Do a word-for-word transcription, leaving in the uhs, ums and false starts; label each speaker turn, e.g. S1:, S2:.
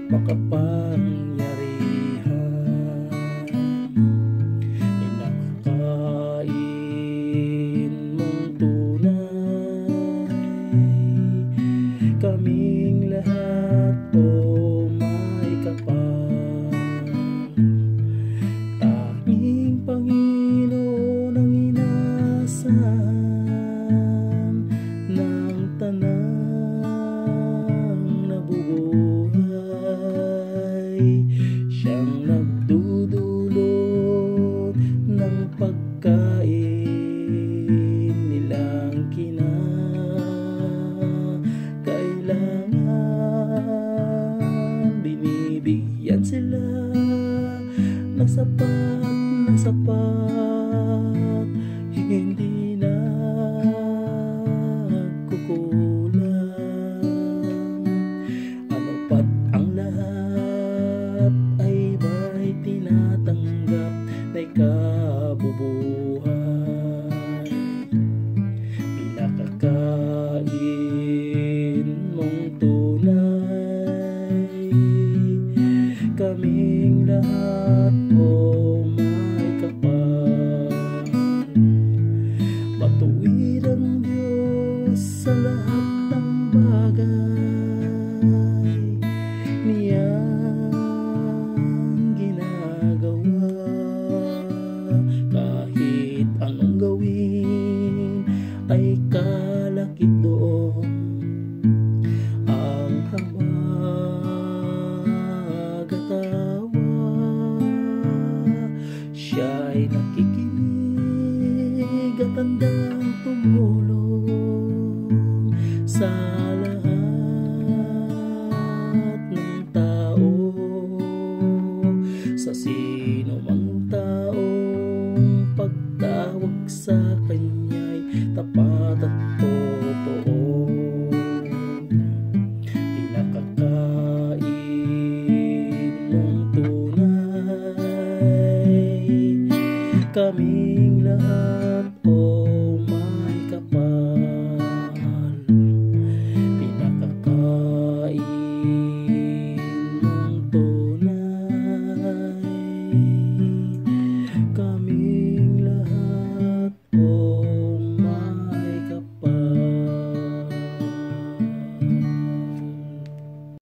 S1: makapangyarihan, inakain mong tunay. Kaming lahat o may kapal, tanging Panginoon ang inaasahan ng tanang nabubuhay. Siyang nagdudulot ng pagkain nilang kinakailangan. Binibigyan sila ng sapat na sapat, hindi na kukulang. Ano pat ang lahat ay ba'y tinatanggap na ikabubuhay. Pinakakain mong tunay. Kaming lahat o may kapal, matuwid ang Diyos sa lahat ng bagay niyang ginagawa. Kahit anong gawin ay kalakip doon ang hamag at tawa. Siya'y nakikita